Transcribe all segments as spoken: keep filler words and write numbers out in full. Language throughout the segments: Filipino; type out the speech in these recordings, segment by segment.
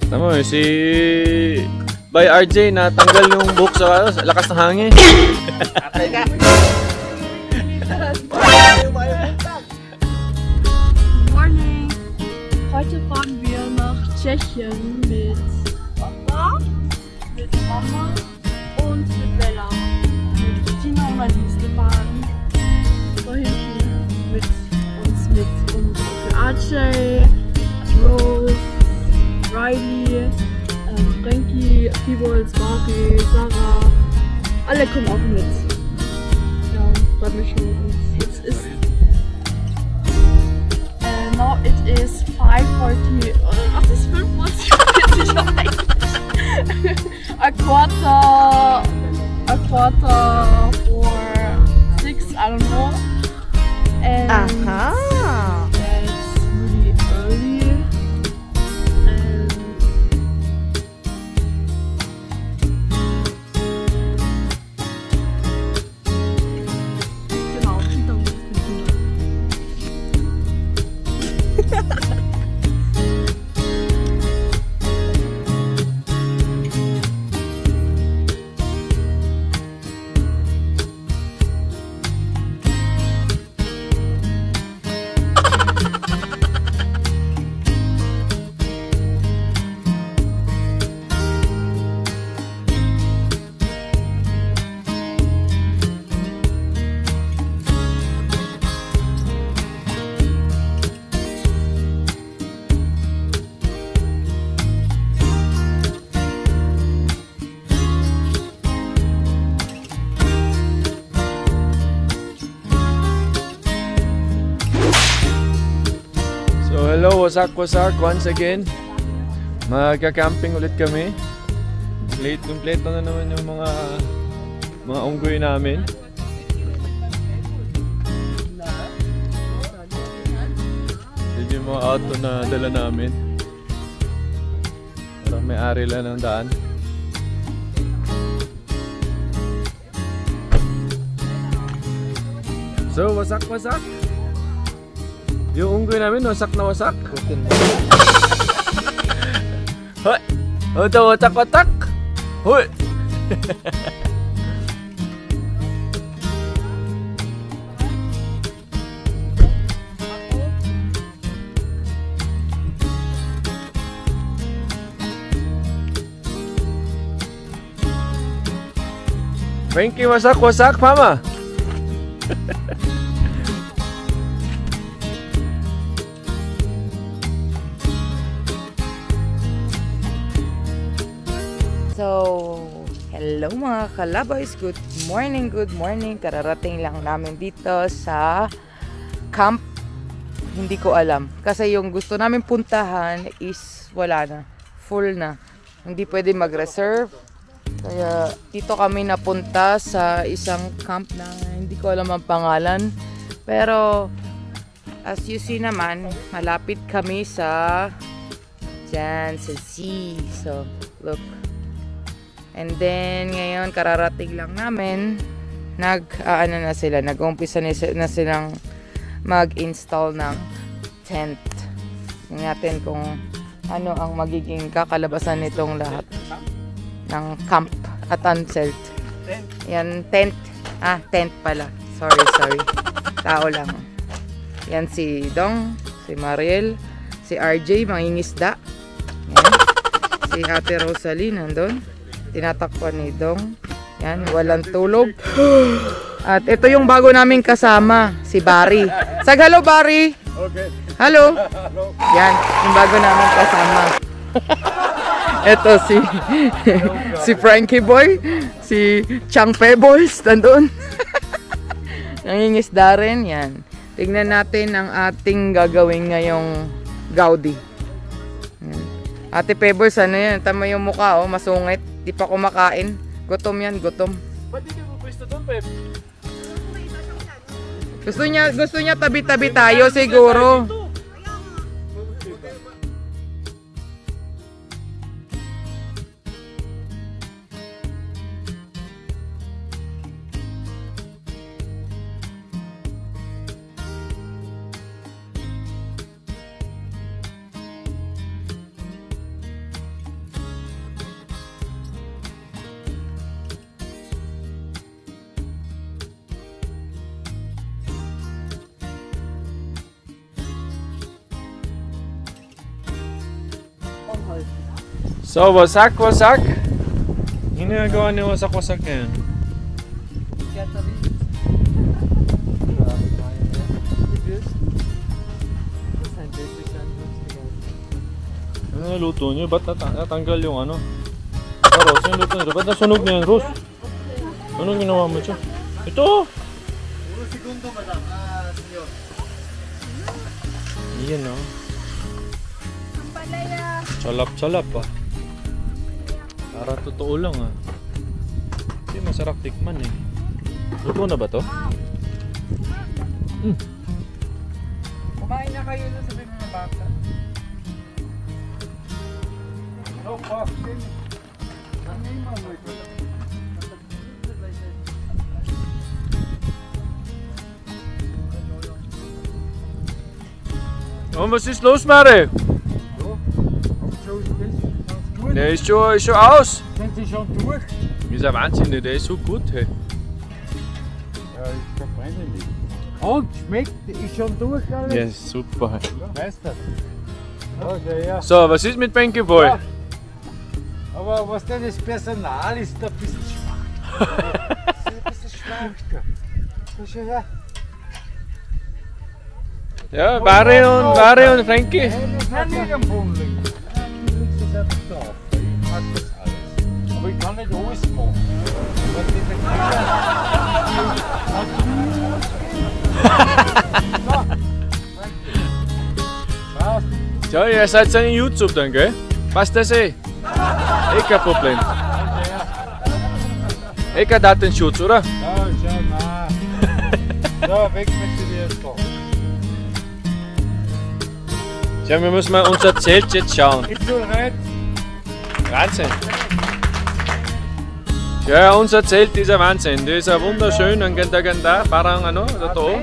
Tama mo, si by R J natanggal yung buhok sa lakas ng hangin. Atay ka! Morning! Heute fahren wir nach Tschechien mit Papa, mit Mama und mit Bella. Mit Tina und Alice fahren da hinten mit uns mit und für Archie, Rose, Riley, ähm, Frankie, Keyboards, Mari, Sarah, alle kommen auch mit. Ja, freut mich schon. Und jetzt ist äh, now it is five forty. Ach, das ist fünf Uhr vierzig eigentlich. A quarter, a quarter for six. I don't know. And Aha! it's really early. So hello, wasak wasak once again. Magka-camping ulit kami. Late, kompleto na naman yung mga mga unggoy namin. Yun yung mga auto na dala namin. Parang may ari lang ng daan. So wasak wasak. Yung unggoy namin, wasak na wasak. Hoy! Ito, watak-watak! Hoy! Frankie, wasak-wasak, mama! So, hello mga kalaboys, good morning, good morning. Kararating lang namin dito sa camp. Hindi ko alam. Kasi yung gusto namin puntahan is wala na. Full na. Hindi pwede mag-reserve. Kaya dito kami napunta sa isang camp na hindi ko alam ang pangalan. Pero, as you see naman, malapit kami sa dyan, sa sea. So, look. And then, ngayon, kararating lang namin, nag, uh, ano na sila, nag-umpisa na silang mag-install ng tent. Tingnan natin kung ano ang magiging kakalabasan nitong lahat ng camp at unselt. Yan, tent. Ah, tent pala. Sorry, sorry. Tao lang. Yan si Dong, si Mariel, si R J, mangingisda. Yan. Si Ate Rosalie, nandun. Tinatakpan ni Dong. Yan, walang tulog. At ito yung bago naming kasama, si Barry. Sag hello, Barry! Okay. Hello! Yan, yung bago naming kasama. Ito si si Frankie Boy, si Chang Pebbles, nandun. Nangingisda rin, yan. Tignan natin ang ating gagawin ngayong gaudi. Yan. Ate Pebbles, ano yan? Tama yung mukha, oh, masungit. Di pa kumakain. Gutom yan, gutom. Ba't di ka pupwesto doon, Pep? Gusto niya, gusto niya tabi-tabi tayo siguro. So, wasak-wasak. Ginagawa ni wasak-wasak na yan. Ano yung luto niyo? Ba't nat natanggal yung ano? Ah, Ros, yung luto niyo. Ba't nasunog na yan, Ros? Anong ginawa mo siya? Ito! Puro segundo, madam. Ah, senyor. Iyan, no? Salap-salap, ah. Para totoo lang, ah. Hindi masarap tikman, eh. Luto na ba to? Mm. Kumain na kayo na sabi mga bata. No, fuck. Ano yung mga ito? Oh, was ist los, Mare? Der ist schon, ist schon aus. Sind Sie schon durch? Dieser Wahnsinn, der ist so gut, hey. Ja, ich verbrenne nicht. Und? Schmeckt? Ist schon durch alles? Ja, super. Weißt du? Okay, ja. So, was ist mit Benke Boy? Ja. Aber was denn das Personal ist, da ein bisschen schwach. Das ist ein bisschen schwach. Schau schon her. Ja, Barry und, Barry und Frankie. Nein, das kann nicht am Boden liegen. Du legst das einfach drauf. Ich mag das alles. Aber ich kann nicht alles machen. Weil diese Kinder... So, ihr seid dann in YouTube dann, gell? Passt das eh? Eh kein Problem. Eh kein Datenschutz, oder? Ja, schau mal. So, weg mit dir jetzt doch. Ja, wir müssen mal unser Zelt jetzt schauen. Ich will rein. Wahnsinn. Ja, unser Zelt ist ein Wahnsinn. Das ist ein wunderschön, ang ganda-ganda, parang ano, totoo.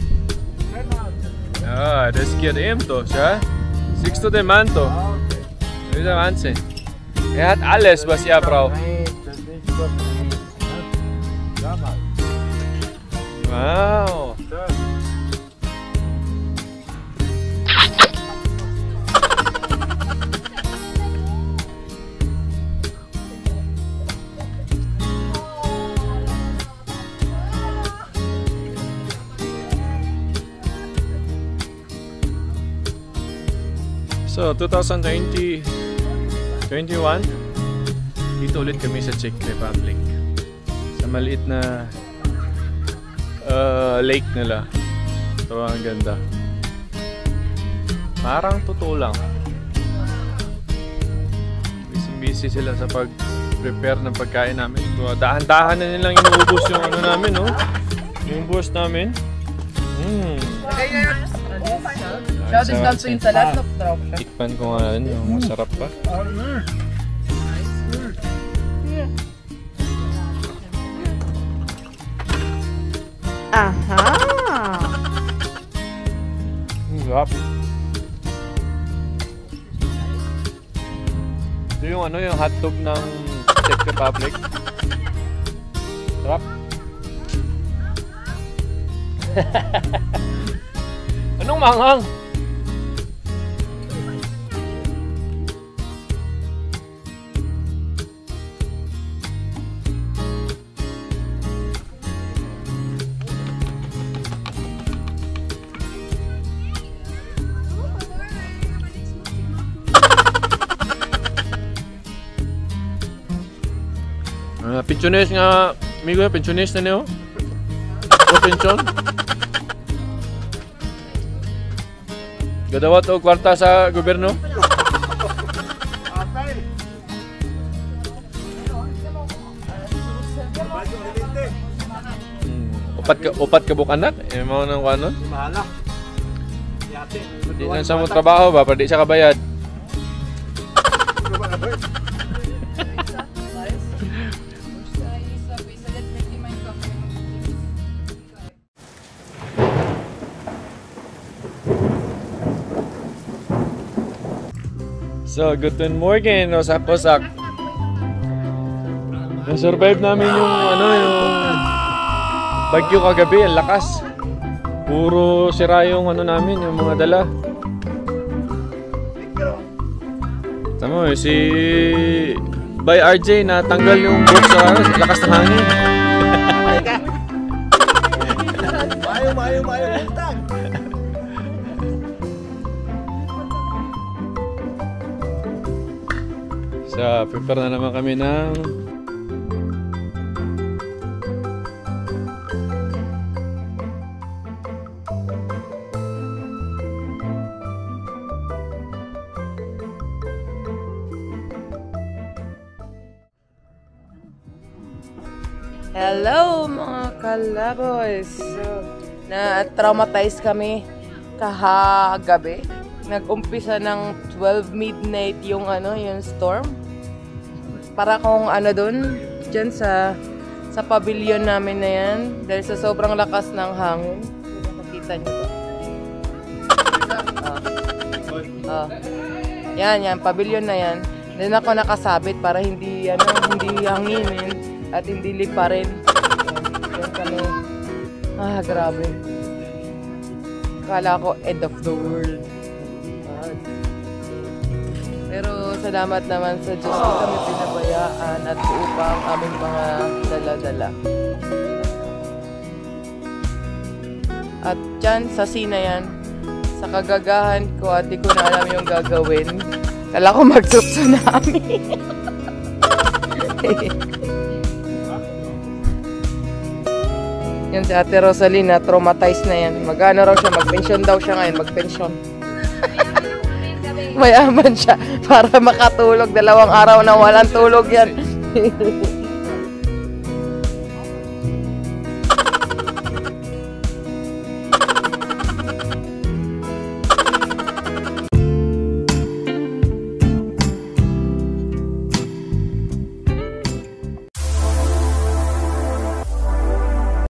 Ja, das geht eben da, schau. Siehst du den Mann da? Das ist ein Wahnsinn. Er hat alles, was er braucht. Wow. So, twenty twenty, twenty-one, dito ulit kami sa Czech Republic. Sa maliit na uh, lake nila. So, ang ganda. Parang totoo lang. Busy-busy sila sa pag-prepare ng pagkain namin. So, dahan-dahan na nilang inuubos yung ano namin, no? Yung boss namin. Mm. Schau, das ganze yung Salat noch drauf. Tikpan ko nga rin yung masarap pa. Aha! Ang sarap. Ito yung ano, yung hotdog ng Czech Republic. Sarap. Anong manghang? Uh, pensionis nga, amigo, pensionis na niyo? O pensyon? Gadawat o kwarta sa gobyerno? Hmm. Upat ka, upat ka buk anak? Eh, mga nang kanon? Mahala. Di lang sa mo trabaho ba? Para di siya kabayad. So, guten Morgen, Osak-Osak. Na-survive namin yung ano, yung bagyo kagabi, ang lakas. Puro sira yung ano namin, yung mga dala. Tama mo, si by R J na tanggal yung book sa lakas ng hangin. Mayo, mayo, mayo, buntag. So, prepare na naman kami ng Hello mga kalaboys! So, na-traumatize kami kahagabi. Nag-umpisa ng twelve midnight yung ano, yung storm. Para kung ano dun, dyan sa sa pavilion namin na yan. Dahil sa sobrang lakas ng hangin. Nakikita nyo ba? Oh. Oh. Yan, yan. Pavilion na yan. Doon ako nakasabit para hindi, ano, hindi hanginin. At hindi lipa rin. Yan kami. Ah, grabe. Akala ko end of the world. God. Pero salamat naman sa Diyos na kami pinabayaan at buo pa ang aming mga dala-dala. At dyan, sa sina yan, sa kagagahan ko at di ko na alam yung gagawin. Kala ko mag-tsunami. Yan si Ate Rosalina, traumatized na yan. Mag-ano raw siya, mag-pension daw siya ngayon, mag-pension. Mayaman siya para makatulog. Dalawang araw na walang tulog yan.